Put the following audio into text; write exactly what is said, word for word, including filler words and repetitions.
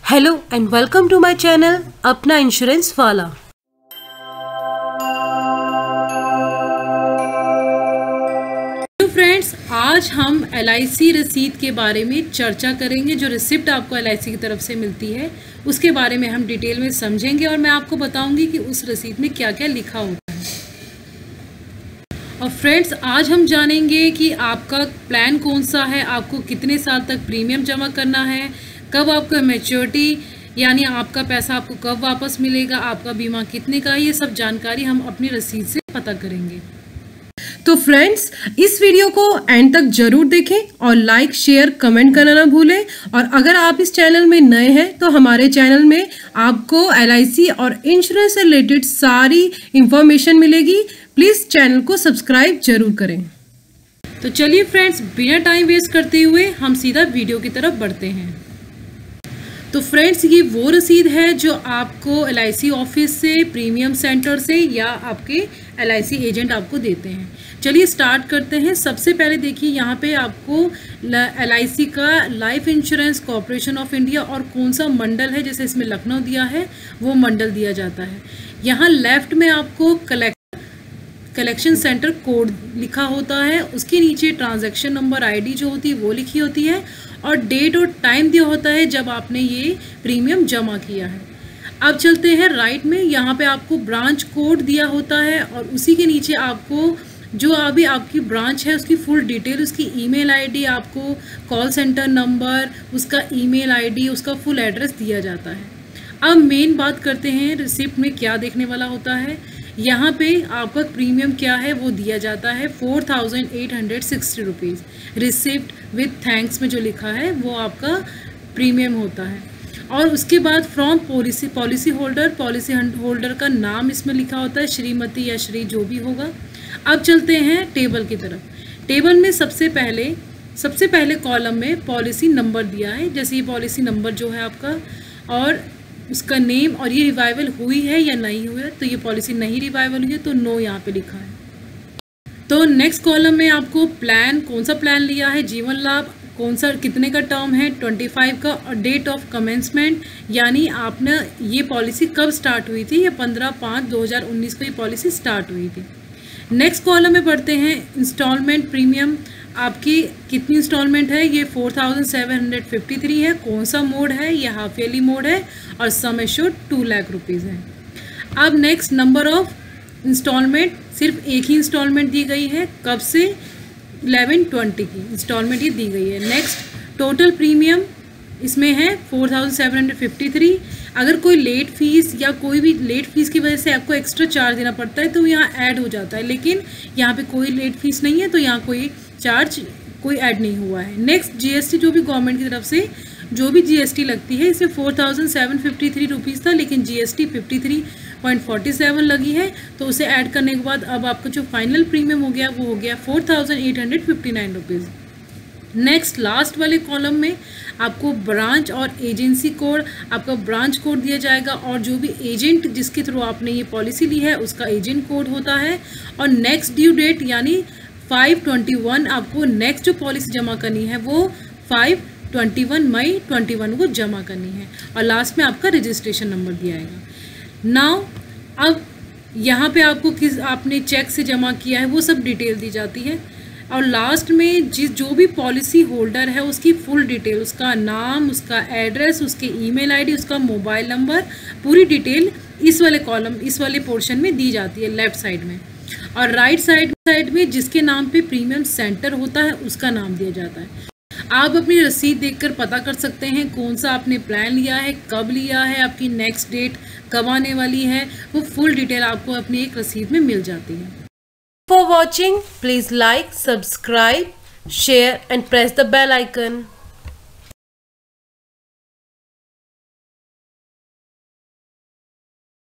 Hello and welcome to my channel अपना insurance वाला। तो फ्रेंड्स, आज हम एल आई सी रसीद के बारे में चर्चा करेंगे। जो रिसिप्ट आपको एल आई सी की तरफ से मिलती है उसके बारे में हम डिटेल में समझेंगे और मैं आपको बताऊंगी कि उस रसीद में क्या क्या लिखा होता है। और फ्रेंड्स, आज हम जानेंगे कि आपका प्लान कौन सा है, आपको कितने साल तक प्रीमियम जमा करना है, कब आपका मैच्योरिटी यानी आपका पैसा आपको कब वापस मिलेगा, आपका बीमा कितने का है, ये सब जानकारी हम अपनी रसीद से पता करेंगे। तो फ्रेंड्स, इस वीडियो को एंड तक जरूर देखें और लाइक शेयर कमेंट करना ना भूलें। और अगर आप इस चैनल में नए हैं तो हमारे चैनल में आपको एल आई सी और इंश्योरेंस से रिलेटेड सारी इंफॉर्मेशन मिलेगी। प्लीज़ चैनल को सब्सक्राइब जरूर करें। तो चलिए फ्रेंड्स, बिना टाइम वेस्ट करते हुए हम सीधा वीडियो की तरफ बढ़ते हैं। तो फ्रेंड्स, ये वो रसीद है जो आपको एल आई सी ऑफिस से, प्रीमियम सेंटर से या आपके एल आई सी एजेंट आपको देते हैं। चलिए स्टार्ट करते हैं। सबसे पहले देखिए, यहाँ पे आपको एल आई सी का life insurance corporation of India और कौन सा मंडल है, जैसे इसमें लखनऊ दिया है वो मंडल दिया जाता है। यहाँ लेफ्ट में आपको कलेक्ट कलेक्शन सेंटर कोड लिखा होता है, उसके नीचे ट्रांजैक्शन नंबर आईडी जो होती है वो लिखी होती है और डेट और टाइम दिया होता है जब आपने ये प्रीमियम जमा किया है। अब चलते हैं राइट में, यहाँ पे आपको ब्रांच कोड दिया होता है और उसी के नीचे आपको जो अभी आपकी ब्रांच है उसकी फुल डिटेल, उसकी ईमेल आईडी, आपको कॉल सेंटर नंबर, उसका ईमेल आईडी, उसका फुल एड्रेस दिया जाता है। अब मेन बात करते हैं रिसिप्ट में क्या देखने वाला होता है। यहाँ पे आपका प्रीमियम क्या है वो दिया जाता है four thousand eight hundred sixty rupees. Receipt with thanks में जो लिखा है वो आपका प्रीमियम होता है। और उसके बाद from policy policy holder policy holder का नाम इसमें लिखा होता है, श्रीमती या श्री जो भी होगा। अब चलते हैं टेबल की तरफ। टेबल में सबसे पहले सबसे पहले कॉलम में पॉलिसी नंबर दिया है, जैसे ये पॉलिसी नंबर जो है आपका और उसका नेम, और ये रिवाइवल हुई है या नहीं हुई है। तो ये पॉलिसी नहीं रिवाइवल हुई है तो नो यहाँ पे लिखा है। तो नेक्स्ट कॉलम में आपको प्लान, कौन सा प्लान लिया है, जीवन लाभ, कौन सा कितने का टर्म है, पच्चीस का, और डेट ऑफ कमेंसमेंट यानी आपने ये पॉलिसी कब स्टार्ट हुई थी, ये पंद्रह पाँच दो हज़ार उन्नीस को ये पॉलिसी स्टार्ट हुई थी। नेक्स्ट कॉलम में पढ़ते हैं इंस्टॉलमेंट प्रीमियम, आपकी कितनी इंस्टॉलमेंट है, ये four thousand seven hundred fifty three है, कौन सा मोड है, ये हाफ ईयरली मोड है और sum assured two lakh rupees है। अब नेक्स्ट नंबर ऑफ इंस्टॉलमेंट, सिर्फ एक ही इंस्टॉलमेंट दी गई है, कब से, इलेवन ट्वेंटी की इंस्टॉलमेंट ये दी गई है। नेक्स्ट टोटल प्रीमियम इसमें है four thousand seven hundred fifty three. अगर कोई लेट फीस या कोई भी लेट फीस की वजह से आपको एक्स्ट्रा चार्ज देना पड़ता है तो यहाँ ऐड हो जाता है, लेकिन यहाँ पे कोई लेट फीस नहीं है तो यहाँ कोई चार्ज कोई ऐड नहीं हुआ है। नेक्स्ट जीएसटी, जो भी गवर्नमेंट की तरफ से जो भी जीएसटी लगती है, इसमें four thousand seven fifty three rupees था लेकिन GST fifty three point forty seven लगी है, तो उसे ऐड करने के बाद अब आपका जो फाइनल प्रीमियम हो गया वो हो गया four thousand eight hundred fifty nine rupees. Next last वाले कॉलम में आपको ब्रांच और एजेंसी कोड, आपका ब्रांच कोड दिया जाएगा और जो भी एजेंट जिसके थ्रू आपने ये पॉलिसी ली है उसका एजेंट कोड होता है। और नेक्स्ट ड्यू डेट यानी फाइव ट्वेंटी वन, आपको नेक्स्ट जो पॉलिसी जमा करनी है वो फाइव ट्वेंटी वन मई ट्वेंटी वन को जमा करनी है। और लास्ट में आपका रजिस्ट्रेशन नंबर दिया जाएगा। नाउ अब यहाँ पे आपको किस आपने चेक से जमा किया है वो सब डिटेल दी जाती है और लास्ट में जिस जो भी पॉलिसी होल्डर है उसकी फुल डिटेल, उसका नाम, उसका एड्रेस, उसके ईमेल आईडी, उसका मोबाइल नंबर, पूरी डिटेल इस वाले कॉलम इस वाले पोर्शन में दी जाती है लेफ्ट साइड में। और राइट साइड साइड में जिसके नाम पे प्रीमियम सेंटर होता है उसका नाम दिया जाता है। आप अपनी रसीद देखकर पता कर सकते हैं कौन सा आपने प्लान लिया है, कब लिया है, आपकी नेक्स्ट डेट कब आने वाली है, वो फुल डिटेल आपको अपनी एक रसीद में मिल जाती है। For watching, please like, subscribe, share and press the bell icon.